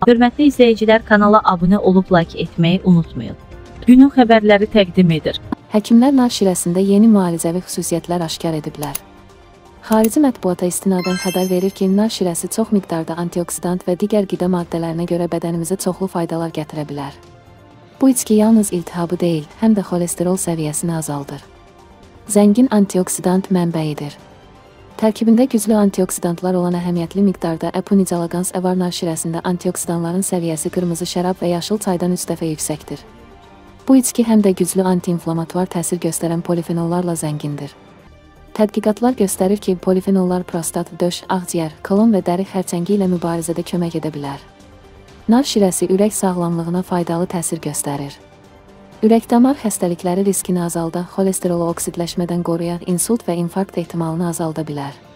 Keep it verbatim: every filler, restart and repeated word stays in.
Hörmətli izləyicilər, kanala abunə olub like etməyi unutmayın. Günün xəbərləri təqdim edir. Həkimlər nar şirəsində yeni müalicəvi xüsusiyyətlər aşkar ediblər. Xarici mətbuata istinadən xəbər verir ki, nar şirəsi çox miqdarda antioksidant və digər qida maddələrinə görə bədənimizə çoxlu faydalar gətirə bilər. Bu içki yalnız iltihabı deyil, həm də xolesterol səviyyəsini azaldır. Zəngin antioksidant mənbəyidir. Tərkibində güclü antioksidantlar olan əhəmiyyətli miqdarda Epunicalagans var. Nar şirəsində antioksidanların səviyyəsi qırmızı şərab və yaşıl çaydan üç dəfə yüksəkdir. Bu içki həm də güclü antiinflamatuar təsir göstərən polifenollarla zəngindir. Tədqiqatlar göstərir ki, polifenollar prostat, döş, ağciyər, kolon və dəri xərçəngi ilə mübarizədə kömək edə bilər. Nar şirəsi ürək sağlamlığına faydalı təsir göstərir. Ürək-damar xəstəlikləri riskini azalda, xolesterolu oksidləşmədən qoruyar, insult və infarkt ehtimalını azalda bilər.